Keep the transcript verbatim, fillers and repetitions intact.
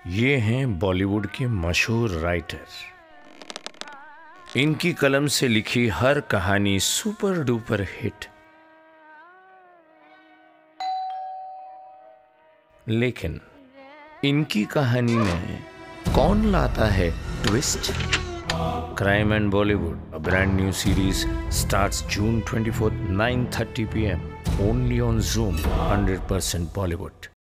ये हैं बॉलीवुड के मशहूर राइटर। इनकी कलम से लिखी हर कहानी सुपर डुपर हिट। लेकिन इनकी कहानी में कौन लाता है twist? Crime and Bollywood, a brand new series starts June twenty-fourth, nine thirty p m only on Zoom, one hundred percent Bollywood.